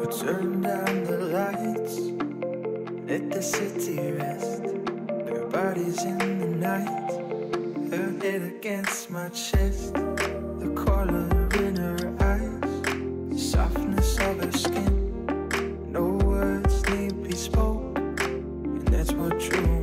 Turn down the lights, let the city rest. Her body's in the night, her head against my chest. The color in her eyes, softness of her skin. No words need be spoken, and that's what true